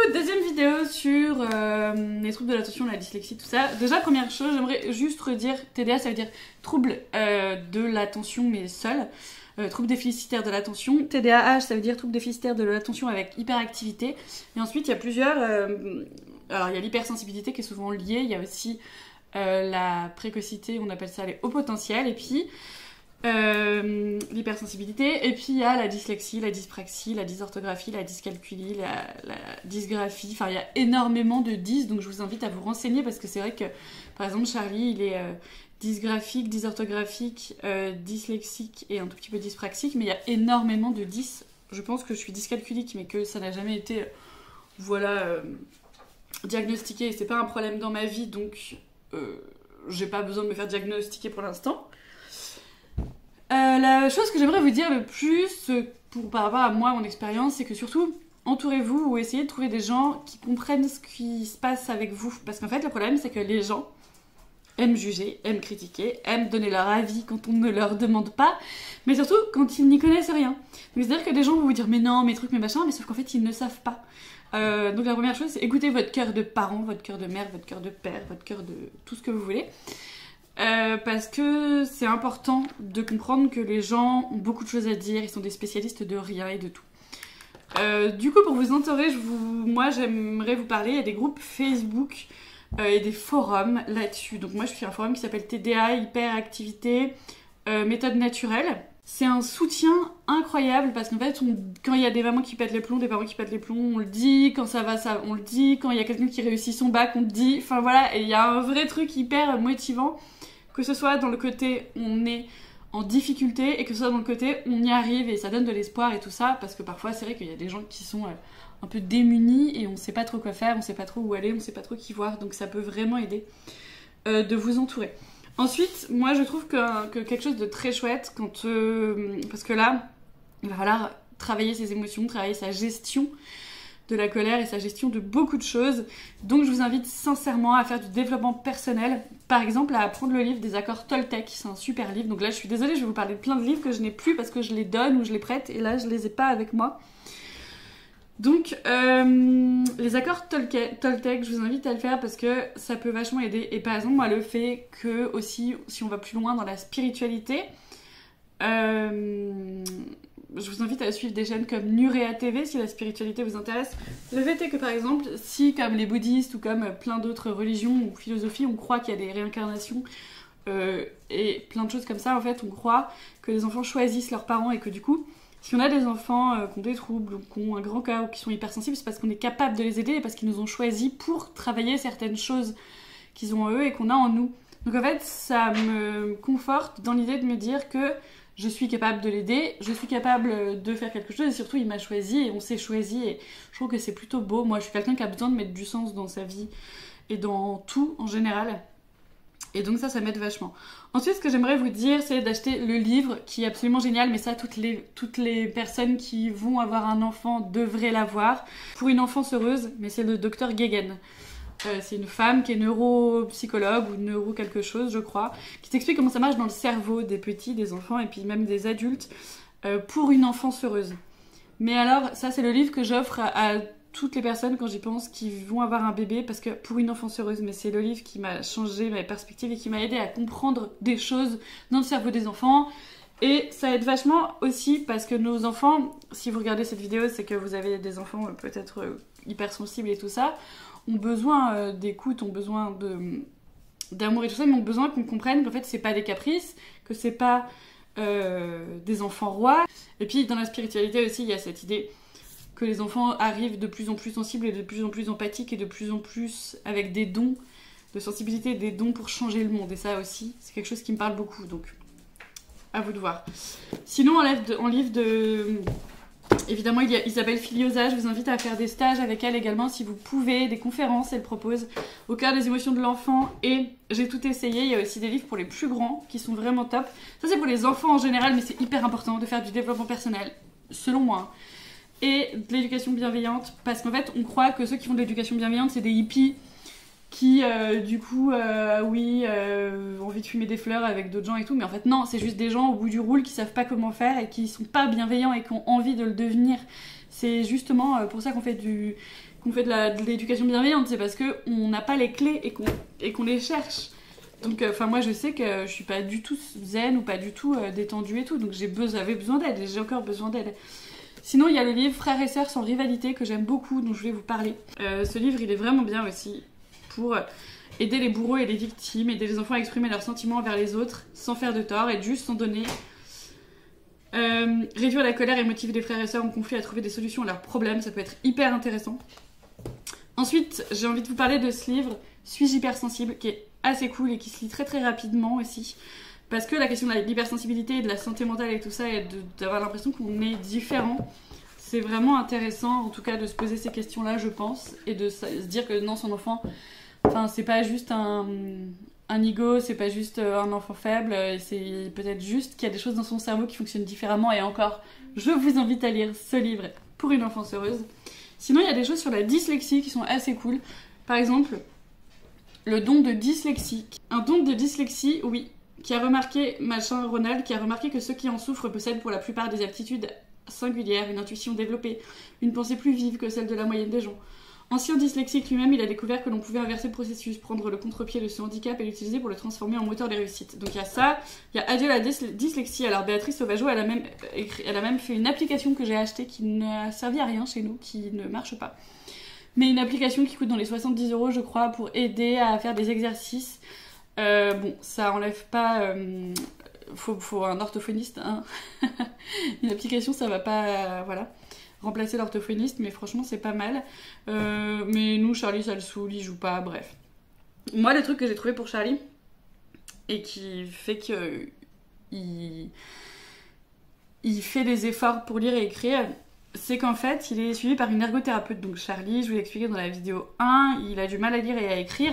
deuxième vidéo sur les troubles de l'attention, la dyslexie, tout ça. Déjà, première chose, j'aimerais juste redire, TDA ça veut dire trouble de l'attention mais seul. Trouble déficitaire de l'attention. TDAH ça veut dire trouble déficitaire de l'attention avec hyperactivité. Et ensuite il y a plusieurs... alors il y a l'hypersensibilité qui est souvent liée, il y a aussi la précocité, on appelle ça les hauts potentiels, et puis... l'hypersensibilité, et puis il y a la dyslexie, la dyspraxie, la dysorthographie, la dyscalculie, la dysgraphie, enfin il y a énormément de dys, donc je vous invite à vous renseigner parce que c'est vrai que par exemple Charlie il est dysgraphique, dysorthographique, dyslexique et un tout petit peu dyspraxique, mais il y a énormément de dys. Je pense que je suis dyscalculique mais que ça n'a jamais été diagnostiqué et c'est pas un problème dans ma vie, donc j'ai pas besoin de me faire diagnostiquer pour l'instant. La chose que j'aimerais vous dire le plus par rapport à moi, mon expérience, c'est que surtout, entourez-vous ou essayez de trouver des gens qui comprennent ce qui se passe avec vous. Parce qu'en fait, le problème, c'est que les gens aiment juger, aiment critiquer, aiment donner leur avis quand on ne leur demande pas, mais surtout quand ils n'y connaissent rien. Donc c'est-à-dire que des gens vont vous dire « mais non, mes trucs, mes machins », mais sauf qu'en fait, ils ne savent pas. Donc la première chose, c'est écouter votre cœur de parent, votre cœur de mère, votre cœur de père, votre cœur de tout ce que vous voulez. Parce que c'est important de comprendre que les gens ont beaucoup de choses à dire, ils sont des spécialistes de rien et de tout. Du coup, pour vous entourer, moi j'aimerais vous parler, il y a des groupes Facebook et des forums là-dessus. Donc moi je suis un forum qui s'appelle TDA, Hyperactivité, Méthode Naturelle. C'est un soutien incroyable parce qu'en fait, quand il y a des mamans qui pètent les plombs, des parents qui pètent les plombs, on le dit, quand ça va, on le dit, quand il y a quelqu'un qui réussit son bac, on le dit, enfin voilà, et il y a un vrai truc hyper motivant, que ce soit dans le côté on est en difficulté et que ce soit dans le côté on y arrive et ça donne de l'espoir et tout ça, parce que parfois c'est vrai qu'il y a des gens qui sont un peu démunis et on sait pas trop quoi faire, on sait pas trop où aller, on sait pas trop qui voir, donc ça peut vraiment aider de vous entourer. Ensuite, moi je trouve que quelque chose de très chouette, parce que là, il va falloir travailler ses émotions, travailler sa gestion de la colère et sa gestion de beaucoup de choses. Donc je vous invite sincèrement à faire du développement personnel. Par exemple, à apprendre le livre des accords Toltec, c'est un super livre. Donc là, je suis désolée, je vais vous parler de plein de livres que je n'ai plus parce que je les donne ou je les prête, et là, je les ai pas avec moi. Donc, les accords Toltec, je vous invite à le faire parce que ça peut vachement aider. Et par exemple, moi, le fait que, aussi, si on va plus loin dans la spiritualité, je vous invite à suivre des chaînes comme Nurea TV si la spiritualité vous intéresse. Le fait est que, par exemple, si, comme les bouddhistes ou comme plein d'autres religions ou philosophies, on croit qu'il y a des réincarnations et plein de choses comme ça, en fait, on croit que les enfants choisissent leurs parents et que du coup, si on a des enfants qui ont des troubles ou qui ont un grand cœur ou qui sont hypersensibles, c'est parce qu'on est capable de les aider et parce qu'ils nous ont choisis pour travailler certaines choses qu'ils ont en eux et qu'on a en nous. Donc en fait, ça me conforte dans l'idée de me dire que je suis capable de l'aider, je suis capable de faire quelque chose et surtout il m'a choisi et on s'est choisi et je trouve que c'est plutôt beau. Moi je suis quelqu'un qui a besoin de mettre du sens dans sa vie et dans tout en général. Et donc ça m'aide vachement. Ensuite, ce que j'aimerais vous dire, c'est d'acheter le livre qui est absolument génial, mais ça, toutes les personnes qui vont avoir un enfant devraient l'avoir. Pour une enfance heureuse, mais c'est le Dr Guéguen. C'est une femme qui est neuropsychologue ou neuro quelque chose, je crois, qui t'explique comment ça marche dans le cerveau des petits, des enfants et puis même des adultes pour une enfance heureuse. Mais alors, ça, c'est le livre que j'offre à toutes les personnes quand j'y pense qui vont avoir un bébé parce que pour une enfance heureuse, mais c'est le livre qui m'a changé ma perspective et qui m'a aidé à comprendre des choses dans le cerveau des enfants. Et ça aide vachement aussi parce que nos enfants, si vous regardez cette vidéo, c'est que vous avez des enfants peut-être hypersensibles et tout ça, ont besoin d'écoute, ont besoin d'amour et tout ça, mais ont besoin qu'on comprenne qu'en fait c'est pas des caprices, que c'est pas des enfants rois. Et puis dans la spiritualité aussi, il y a cette idée que les enfants arrivent de plus en plus sensibles et de plus en plus empathiques et de plus en plus avec des dons de sensibilité, des dons pour changer le monde. Et ça aussi, c'est quelque chose qui me parle beaucoup, donc à vous de voir. Sinon, en livre de... Évidemment, il y a Isabelle Filiosa, je vous invite à faire des stages avec elle également si vous pouvez, des conférences, elle propose au cœur des émotions de l'enfant et j'ai tout essayé. Il y a aussi des livres pour les plus grands qui sont vraiment top. Ça c'est pour les enfants en général, mais c'est hyper important de faire du développement personnel, selon moi. Et de l'éducation bienveillante, parce qu'en fait on croit que ceux qui font de l'éducation bienveillante c'est des hippies qui du coup ont envie de fumer des fleurs avec d'autres gens et tout, mais en fait non, c'est juste des gens au bout du roule qui savent pas comment faire et qui sont pas bienveillants et qui ont envie de le devenir. C'est justement pour ça qu'on fait de l'éducation bienveillante, c'est parce qu'on n'a pas les clés et qu'on les cherche. Donc moi je sais que je suis pas du tout zen ou pas du tout détendue et tout, donc j'avais besoin d'aide et j'ai encore besoin d'aide. Sinon il y a le livre Frères et sœurs sans rivalité que j'aime beaucoup, dont je vais vous parler. Ce livre il est vraiment bien aussi pour aider les bourreaux et les victimes, aider les enfants à exprimer leurs sentiments envers les autres sans faire de tort et juste sans donner. Réduire la colère et motiver les frères et sœurs en conflit à trouver des solutions à leurs problèmes, ça peut être hyper intéressant. Ensuite, j'ai envie de vous parler de ce livre, Suis-je hypersensible, qui est assez cool et qui se lit très très rapidement aussi. Parce que la question de l'hypersensibilité et de la santé mentale et tout ça, et d'avoir l'impression qu'on est différent, c'est vraiment intéressant en tout cas de se poser ces questions-là, je pense, et de se dire que non, son enfant, enfin c'est pas juste un ego, c'est pas juste un enfant faible, c'est peut-être juste qu'il y a des choses dans son cerveau qui fonctionnent différemment, et encore, je vous invite à lire ce livre pour une enfance heureuse. Sinon, il y a des choses sur la dyslexie qui sont assez cool. Par exemple, le don de dyslexie. Un don de dyslexie, oui, qui a remarqué, Ronald, qui a remarqué que ceux qui en souffrent possèdent pour la plupart des aptitudes singulières, une intuition développée, une pensée plus vive que celle de la moyenne des gens. Ancien dyslexique lui-même, il a découvert que l'on pouvait inverser le processus, prendre le contre-pied de ce handicap et l'utiliser pour le transformer en moteur de réussite. Donc il y a ça, il y a Adieu la dyslexie. Alors Béatrice Sauvageau, elle a même fait une application que j'ai achetée qui n'a servi à rien chez nous, qui ne marche pas. Mais une application qui coûte dans les 70 € je crois, pour aider à faire des exercices. Bon, ça enlève pas... faut un orthophoniste, hein. Une application, ça va pas... voilà. Remplacer l'orthophoniste, mais franchement c'est pas mal. Mais nous, Charlie, ça le saoule, il joue pas, bref. Moi, le truc que j'ai trouvé pour Charlie, et qui fait que il fait des efforts pour lire et écrire, c'est qu'en fait, il est suivi par une ergothérapeute. Donc Charlie, je vous l'ai expliqué dans la vidéo 1, il a du mal à lire et à écrire.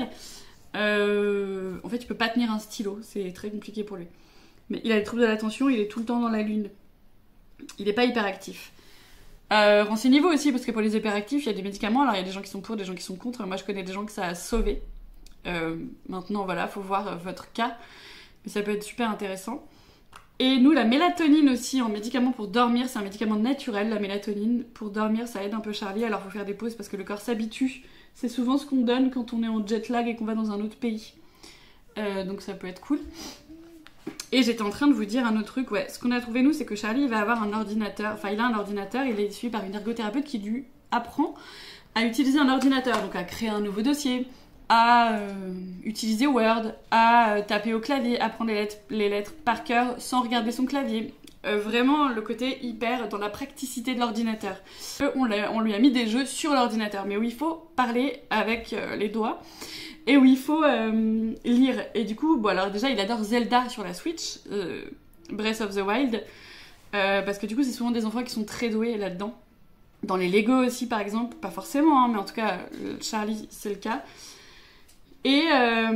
En fait, il peut pas tenir un stylo, c'est très compliqué pour lui. Mais il a des troubles de l'attention, il est tout le temps dans la lune. Il est pas hyper actif. Renseignez-vous aussi, parce que pour les hyperactifs, il y a des médicaments, alors il y a des gens qui sont pour, des gens qui sont contre. Moi je connais des gens que ça a sauvé. Maintenant voilà, faut voir votre cas, mais ça peut être super intéressant. Et nous, la mélatonine aussi en médicament pour dormir, c'est un médicament naturel, la mélatonine. Pour dormir, ça aide un peu Charlie, alors faut faire des pauses parce que le corps s'habitue. C'est souvent ce qu'on donne quand on est en jet lag et qu'on va dans un autre pays. Donc ça peut être cool. Et j'étais en train de vous dire un autre truc, ouais, ce qu'on a trouvé nous, c'est que Charlie va avoir un ordinateur, enfin il a un ordinateur, il est suivi par une ergothérapeute qui lui apprend à utiliser un ordinateur, donc à créer un nouveau dossier, à utiliser Word, à taper au clavier, à prendre les lettres par cœur sans regarder son clavier. Vraiment le côté hyper dans la praticité de l'ordinateur. On lui a mis des jeux sur l'ordinateur, mais où il faut parler avec les doigts. Et où il faut lire. Et du coup, bon alors déjà il adore Zelda sur la Switch, Breath of the Wild, parce que du coup c'est souvent des enfants qui sont très doués là-dedans. Dans les Lego aussi par exemple, pas forcément, hein, mais en tout cas Charlie c'est le cas. Et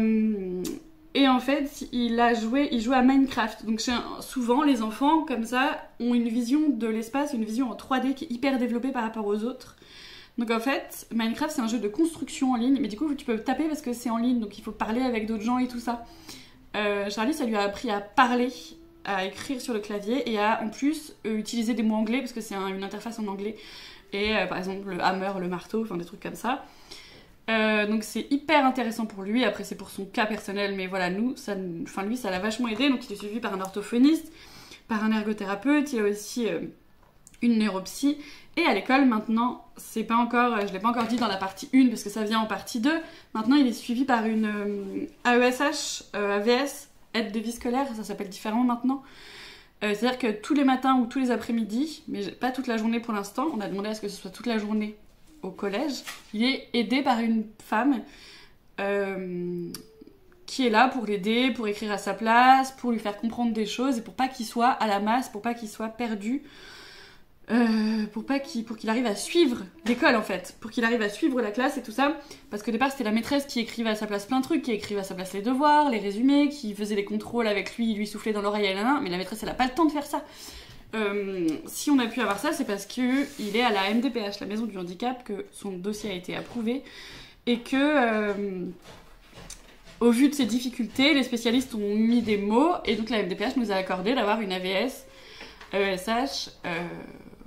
en fait il joue à Minecraft. Donc souvent les enfants comme ça ont une vision de l'espace, une vision en 3D qui est hyper développée par rapport aux autres. Donc en fait, Minecraft c'est un jeu de construction en ligne, mais du coup tu peux taper parce que c'est en ligne, donc il faut parler avec d'autres gens et tout ça. Charlie, ça lui a appris à parler, à écrire sur le clavier et à en plus utiliser des mots anglais parce que c'est une interface en anglais. Et par exemple le hammer, le marteau, enfin des trucs comme ça. Donc c'est hyper intéressant pour lui, après c'est pour son cas personnel, mais voilà, lui ça l'a vachement aidé, donc il est suivi par un orthophoniste, par un ergothérapeute, il a aussi une neuropsy. Et à l'école, maintenant, je ne l'ai pas encore dit dans la partie 1 parce que ça vient en partie 2. Maintenant, il est suivi par une AESH, AVS, aide de vie scolaire, ça s'appelle différemment maintenant. C'est-à-dire que tous les matins ou tous les après-midi, mais pas toute la journée pour l'instant, on a demandé à ce que ce soit toute la journée au collège, il est aidé par une femme qui est là pour l'aider, pour écrire à sa place, pour lui faire comprendre des choses et pour pas qu'il soit à la masse, pour pas qu'il soit perdu. Pour qu'il arrive à suivre l'école en fait, pour qu'il arrive à suivre la classe et tout ça, parce qu'au départ c'était la maîtresse qui écrivait à sa place plein de trucs, qui écrivait à sa place les devoirs, les résumés, qui faisait les contrôles avec lui, il lui soufflait dans l'oreille, mais la maîtresse elle a pas le temps de faire ça. Si on a pu avoir ça, c'est parce que il est à la MDPH, la maison du handicap, que son dossier a été approuvé et que au vu de ses difficultés, les spécialistes ont mis des mots et donc la MDPH nous a accordé d'avoir une AVS, ESH,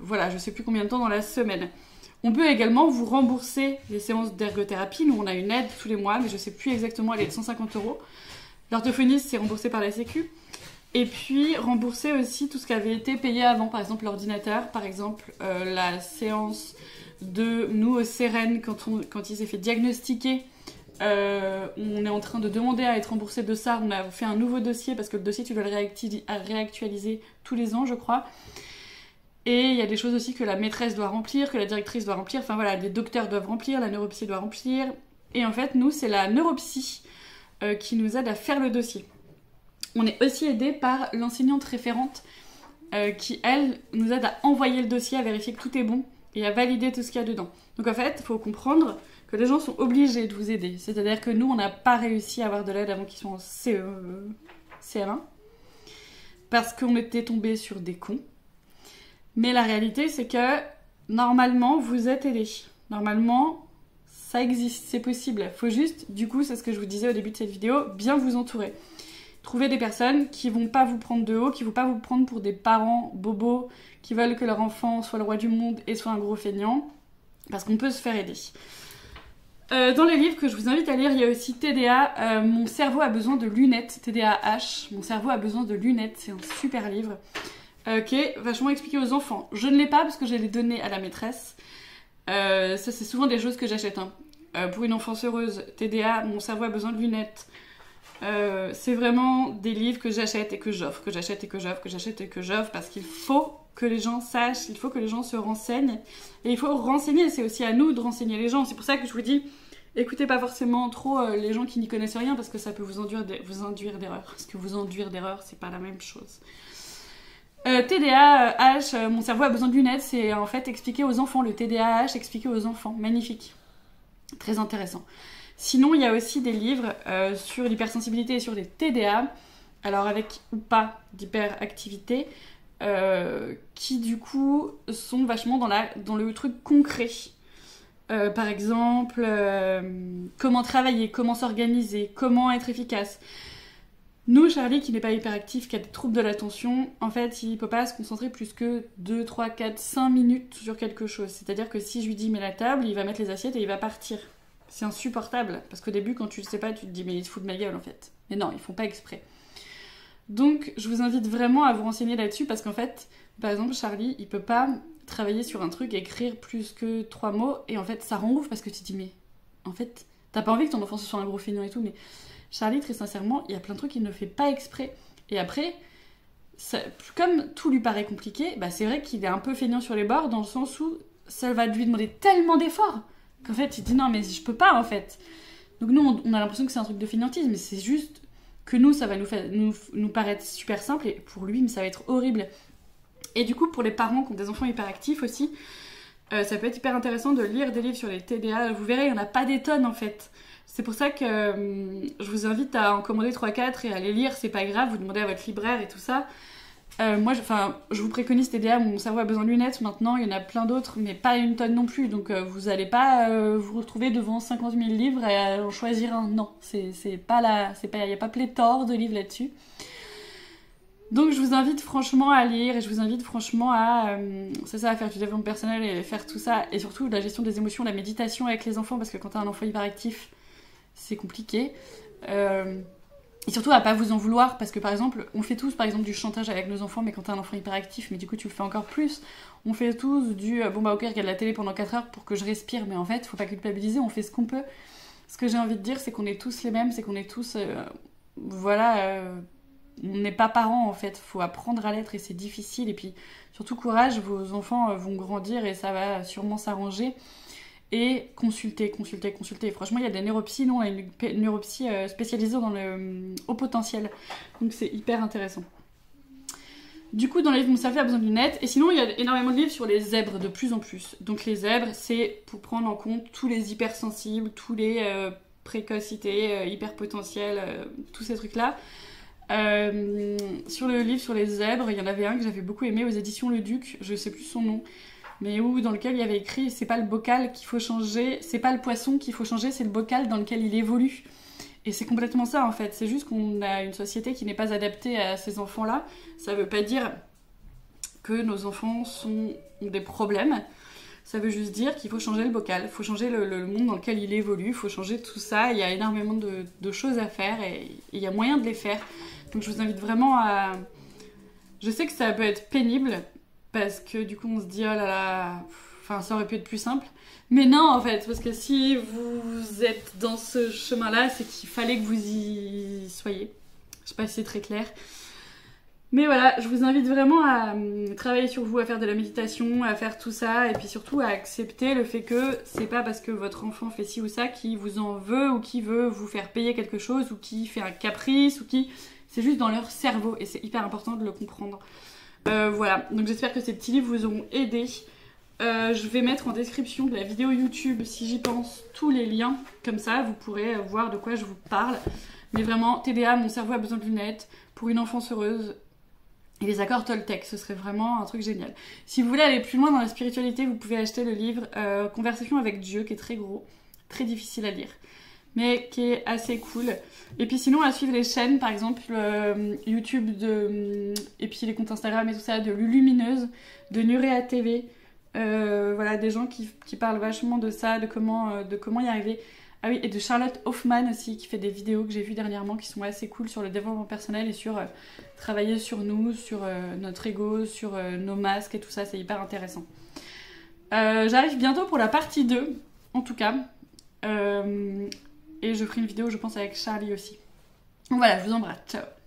voilà, je sais plus combien de temps dans la semaine. On peut également vous rembourser les séances d'ergothérapie. Nous, on a une aide tous les mois, mais je sais plus exactement, elle est de 150 €. L'orthophoniste, c'est remboursé par la Sécu. Et puis, rembourser aussi tout ce qui avait été payé avant, par exemple l'ordinateur, par exemple la séance de nous au Cérène, quand il s'est fait diagnostiquer, on est en train de demander à être remboursé de ça. On a fait un nouveau dossier, parce que le dossier, tu dois le réactualiser tous les ans, je crois. Et il y a des choses aussi que la maîtresse doit remplir, que la directrice doit remplir, enfin voilà, les docteurs doivent remplir, la neuropsy doit remplir. Et en fait, nous, c'est la neuropsy qui nous aide à faire le dossier. On est aussi aidé par l'enseignante référente qui, elle, nous aide à envoyer le dossier, à vérifier que tout est bon et à valider tout ce qu'il y a dedans. Donc en fait, il faut comprendre que les gens sont obligés de vous aider. C'est-à-dire que nous, on n'a pas réussi à avoir de l'aide avant qu'ils soient en CM1 parce qu'on était tombés sur des cons. Mais la réalité, c'est que normalement, vous êtes aidés. Normalement, ça existe, c'est possible. Faut juste, du coup, c'est ce que je vous disais au début de cette vidéo, bien vous entourer. Trouver des personnes qui vont pas vous prendre de haut, qui vont pas vous prendre pour des parents bobos qui veulent que leur enfant soit le roi du monde et soit un gros feignant, parce qu'on peut se faire aider. Dans les livres que je vous invite à lire, il y a aussi TDA, Mon cerveau a besoin de lunettes, TDAH, Mon cerveau a besoin de lunettes, c'est un super livre. Qui est vachement expliqué aux enfants. Je ne l'ai pas parce que je l'ai donné à la maîtresse. Ça, c'est souvent des choses que j'achète. Pour une enfance heureuse, TDA, Mon cerveau a besoin de lunettes. C'est vraiment des livres que j'achète et que j'offre, parce qu'il faut que les gens sachent, il faut que les gens se renseignent. Et il faut renseigner, c'est aussi à nous de renseigner les gens. C'est pour ça que je vous dis, écoutez pas forcément trop les gens qui n'y connaissent rien, parce que ça peut vous induire d'erreur. Parce que vous induire d'erreur, c'est pas la même chose. TDAH, Mon cerveau a besoin de lunettes, c'est en fait expliquer aux enfants, le TDAH expliqué aux enfants, magnifique, très intéressant. Sinon, il y a aussi des livres sur l'hypersensibilité et sur les TDA, alors avec ou pas d'hyperactivité, qui du coup sont vachement dans le truc concret. Par exemple, comment travailler, comment s'organiser, comment être efficace. Nous, Charlie, qui n'est pas hyperactif, qui a des troubles de l'attention, en fait, il peut pas se concentrer plus que 2, 3, 4, 5 minutes sur quelque chose. C'est-à-dire que si je lui dis « mets la table », il va mettre les assiettes et il va partir. C'est insupportable. Parce qu'au début, quand tu le sais pas, tu te dis « mais il se fout de ma gueule, en fait ». Mais non, ils font pas exprès. Donc, je vous invite vraiment à vous renseigner là-dessus, parce qu'en fait, par exemple, Charlie, il peut pas travailler sur un truc, écrire plus que 3 mots, et en fait, ça rend ouf, parce que tu te dis « mais, en fait, t'as pas envie que ton enfant soit un gros feignant et tout, mais... » Charlie, très sincèrement, il y a plein de trucs qu'il ne fait pas exprès. Et après, comme tout lui paraît compliqué, bah c'est vrai qu'il est un peu feignant sur les bords, dans le sens où ça va lui demander tellement d'efforts qu'en fait, il dit non, mais je peux pas en fait. Donc nous, on a l'impression que c'est un truc de feignantise, mais c'est juste que nous, ça va nous paraître super simple, et pour lui, mais ça va être horrible. Et du coup, pour les parents qui ont des enfants hyperactifs aussi, ça peut être hyper intéressant de lire des livres sur les TDA. Vous verrez, il n'y en a pas des tonnes en fait. C'est pour ça que je vous invite à en commander 3-4 et à les lire, c'est pas grave, vous demandez à votre libraire et tout ça. Moi, je vous préconise TDA, Mon cerveau a besoin de lunettes, maintenant il y en a plein d'autres, mais pas une tonne non plus, donc vous allez pas vous retrouver devant 50 000 livres et en choisir un. Non, il n'y a pas pléthore de livres là-dessus. Donc je vous invite franchement à lire, et je vous invite franchement à faire du développement personnel et faire tout ça, et surtout la gestion des émotions, la méditation avec les enfants, parce que quand t'as un enfant hyperactif, c'est compliqué. Et surtout à pas vous en vouloir, parce que par exemple, on fait tous par exemple du chantage avec nos enfants, mais quand t'as un enfant hyperactif, mais du coup tu le fais encore plus. On fait tous du bon bah ok, regarde la télé pendant 4 heures pour que je respire, mais en fait, faut pas culpabiliser, on fait ce qu'on peut. Ce que j'ai envie de dire, c'est qu'on est tous les mêmes, c'est qu'on est tous. On n'est pas parents en fait, faut apprendre à l'être et c'est difficile. Et puis surtout courage, vos enfants vont grandir et ça va sûrement s'arranger. Et consultez. Franchement, il y a des neuropsies, nous on a une neuropsie spécialisée dans le haut potentiel. Donc c'est hyper intéressant. Du coup, dans les livres, Mon cerveau a besoin de lunettes. Et sinon, il y a énormément de livres sur les zèbres, de plus en plus. Donc les zèbres, c'est pour prendre en compte tous les hypersensibles, tous les précocités, hyperpotentiels, tous ces trucs-là. Sur le livre sur les zèbres, il y en avait un que j'avais beaucoup aimé aux éditions Le Duc, je sais plus son nom, mais dans lequel il y avait écrit c'est pas le bocal qu'il faut changer, c'est pas le poisson qu'il faut changer, c'est le bocal dans lequel il évolue. Et c'est complètement ça en fait, c'est juste qu'on a une société qui n'est pas adaptée à ces enfants-là. Ça veut pas dire que nos enfants ont des problèmes. Ça veut juste dire qu'il faut changer le bocal, il faut changer le monde dans lequel il évolue, il faut changer tout ça. Il y a énormément de choses à faire et il y a moyen de les faire. Donc je vous invite vraiment à... Je sais que ça peut être pénible parce que du coup on se dit oh là là, enfin ça aurait pu être plus simple. Mais non en fait, parce que si vous êtes dans ce chemin-là, c'est qu'il fallait que vous y soyez. Je sais pas si c'est très clair. Mais voilà, je vous invite vraiment à travailler sur vous, à faire de la méditation, à faire tout ça, et puis surtout à accepter le fait que c'est pas parce que votre enfant fait ci ou ça qui vous en veut, ou qui veut vous faire payer quelque chose, ou qui fait un caprice, ou qui... C'est juste dans leur cerveau, et c'est hyper important de le comprendre. Voilà, donc j'espère que ces petits livres vous auront aidé. Je vais mettre en description de la vidéo YouTube, si j'y pense, tous les liens, comme ça vous pourrez voir de quoi je vous parle. Mais vraiment, TDA, mon cerveau a besoin de lunettes, pour une enfance heureuse, et les accords Toltec, ce serait vraiment un truc génial. Si vous voulez aller plus loin dans la spiritualité, vous pouvez acheter le livre Conversation avec Dieu, qui est très gros, très difficile à lire, mais qui est assez cool. Et puis sinon, à suivre les chaînes, par exemple YouTube, et puis les comptes Instagram et tout ça, de Lulumineuse, de Nurea TV, voilà, des gens qui parlent vachement de ça, de comment y arriver. Ah oui, et de Charlotte Hoffman aussi, qui fait des vidéos que j'ai vues dernièrement, qui sont assez cool sur le développement personnel et sur travailler sur nous, sur notre ego, sur nos masques et tout ça, c'est hyper intéressant. J'arrive bientôt pour la partie 2, en tout cas. Et je ferai une vidéo, je pense, avec Charlie aussi. Donc voilà, je vous embrasse, ciao.